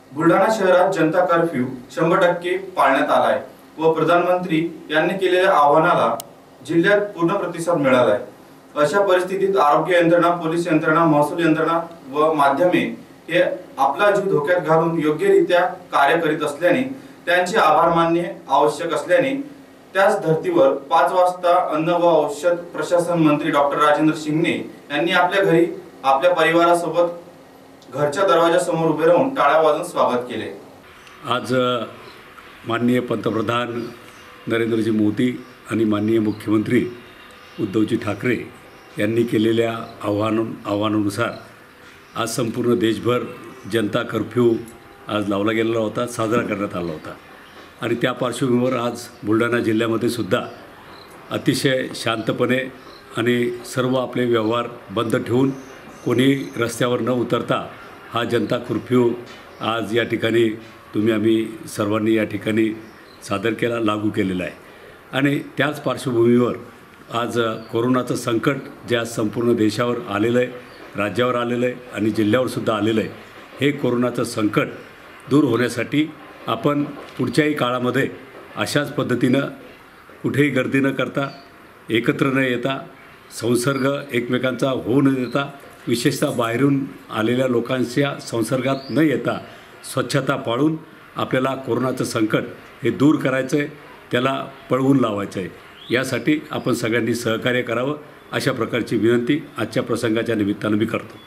बुलढाणा शहरात जनता कर्फ्यू 100% पाळण्यात आला आहे व प्रधानमंत्री यांनी केलेल्या आवाहनाला जिल्ह्यात पूर्ण प्रतिसाद मिळाला आहे। अशा परिस्थितीत आरोग्य यंत्रणा, पोलीस यंत्रणा, महसूल यंत्रणा व माध्यमे हे आपला जीव धोक्यात घालून योग्यरित्या कार्य करीत असल्याने त्यांचे आभार मानणे आवश्यक असल्याने त्याच धर्तीवर 5 वाजता अन्न व औषध प्रशासन मंत्री डॉक्टर राजेंद्र शिंगणे यांनी आपल्या घरी आपल्या परिवारासोबत घरच्या दरवाजासमोर उभे राहून टाळ्या वाजवून स्वागत केले। आज माननीय पंतप्रधान नरेंद्रजी मोदी आणि माननीय मुख्यमंत्री उद्धवजी ठाकरे यांनी केलेल्या आव्हानानुसार आज संपूर्ण देशभर जनता कर्फ्यू आज लावला गेलेला होता, साजरा करण्यात आला होता आणि त्या पार्श्वभूमीवर आज बुलढाणा जिल्ह्यामध्ये सुद्धा अतिशय शांतपणे आणि सर्व आपले व्यवहार बंद ठेवून कोणी रस्त्यावर न उतरता हा जनता कर्फ्यू आज या ठिकाणी आम्ही सर्वांनी या ठिकाणी सादर केला, लागू केलेला आहे। आणि त्याच पार्श्वभूमीवर आज कोरोनाचं संकट जे आज संपूर्ण देशावर आलेलं आहे, राज्यावर आलेलं आहे आणि जिल्ह्यावरसुद्धा आलेलं आहे, हे कोरोनाचं संकट दूर होण्यासाठी आपण पुढच्याही काळामध्ये अशाच पद्धतीनं कुठेही गर्दी न करता, एकत्र न येता, संसर्ग एकमेकांचा होऊ न देता, विशेषतः बाहेरून आलेल्या लोकांच्या संसर्गात न येता स्वच्छता पाळून आपल्याला कोरोनाचं संकट हे दूर करायचं आहे, त्याला पळवून लावायचं आहे। यासाठी आपण सगळ्यांनी सहकार्य करावं अशा प्रकारची विनंती आजच्या प्रसंगाच्या निमित्तानं मी करतो।